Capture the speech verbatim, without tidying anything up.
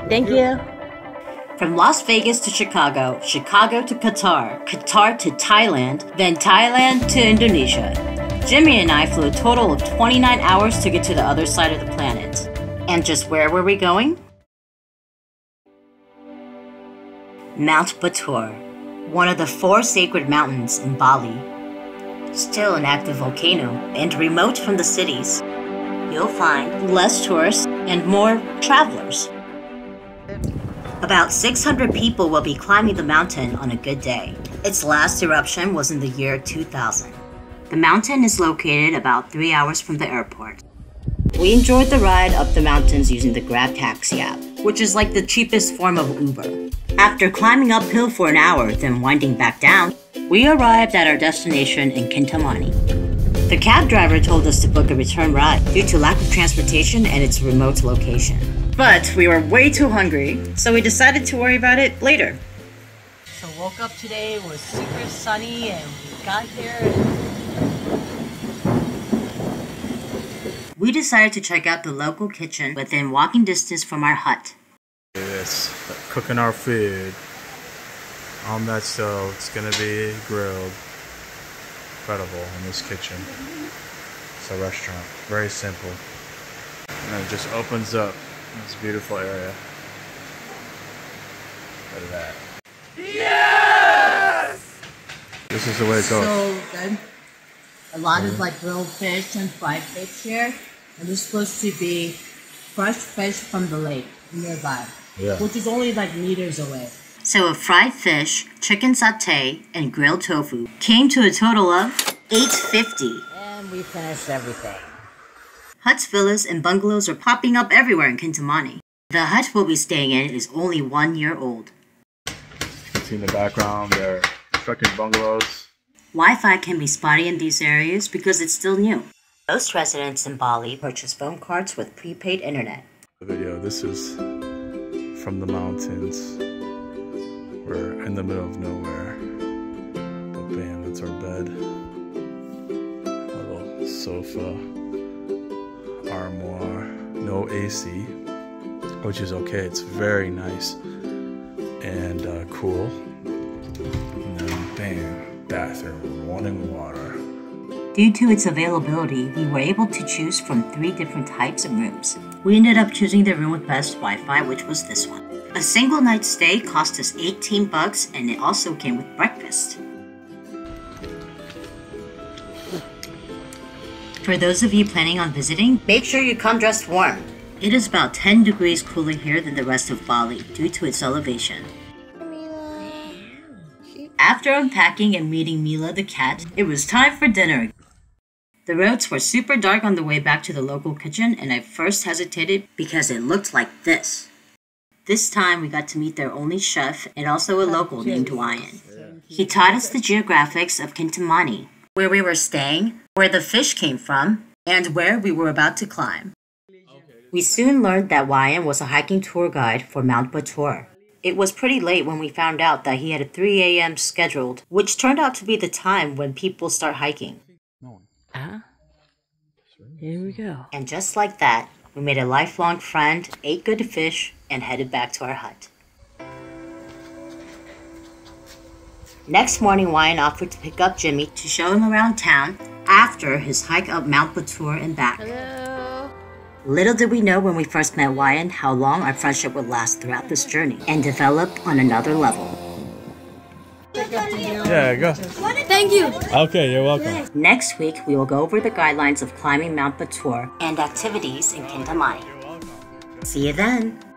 Thank you. From Las Vegas to Chicago, Chicago to Qatar, Qatar to Thailand, then Thailand to Indonesia. Jimmy and I flew a total of twenty-nine hours to get to the other side of the planet. And just where were we going? Mtbatur, one of the four sacred mountains in Bali. Still an active volcano and remote from the cities. You'll find less tourists and more travelers. About six hundred people will be climbing the mountain on a good day. Its last eruption was in the year two thousand. The mountain is located about three hours from the airport. We enjoyed the ride up the mountains using the Grab Taxi app, which is like the cheapest form of Uber. After climbing uphill for an hour, then winding back down, we arrived at our destination in Kintamani. The cab driver told us to book a return ride due to lack of transportation and its remote location. But we were way too hungry, so we decided to worry about it later. So woke up today, it was super sunny, and we got here. We decided to check out the local kitchen within walking distance from our hut. Yes, cooking our food on that stove. It's gonna be grilled. Incredible in this kitchen. It's a restaurant, very simple. And then it just opens up this beautiful area. Look at that. Yes! This is the way it goes. So good. A lot of like grilled fish and fried fish here. And it's supposed to be fresh fish from the lake nearby. Yeah. Which is only like meters away. So a fried fish, chicken satay, and grilled tofu came to a total of eight fifty. And we finished everything. Huts, villas, and bungalows are popping up everywhere in Kintamani. The hut we'll be staying in is only one year old. You can see in the background, they're constructing bungalows. Wi-Fi can be spotty in these areas because it's still new. Most residents in Bali purchase phone cards with prepaid internet. The video, this is from the mountains. We're in the middle of nowhere. But bam, that's our bed. A little sofa. Armoire. No A C. Which is okay. It's very nice. And uh, cool. And then bam, bathroom. Running water. Due to its availability, we were able to choose from three different types of rooms. We ended up choosing the room with best Wi-Fi, which was this one. A single night stay cost us eighteen bucks, and it also came with breakfast. For those of you planning on visiting, make sure you come dressed warm. It is about ten degrees cooler here than the rest of Bali due to its elevation. After unpacking and meeting Mila the cat, it was time for dinner. The roads were super dark on the way back to the local kitchen, and I first hesitated because it looked like this. This time we got to meet their only chef and also a local named Ryan. He taught us the geographics of Kintamani, where we were staying, where the fish came from, and where we were about to climb. We soon learned that Ryan was a hiking tour guide for Mtbatur. It was pretty late when we found out that he had a three A M scheduled, which turned out to be the time when people start hiking. Ah, here we go. And just like that, we made a lifelong friend, ate good fish, and headed back to our hut. Next morning, Ryan offered to pick up Jimmy to show him around town after his hike up Mtbatur and back. Hello. Little did we know when we first met Ryan how long our friendship would last throughout this journey and develop on another level. Yeah, go. Thank you. Okay, you're welcome. Next week, we will go over the guidelines of climbing Mtbatur and activities in Kintamani. See you then!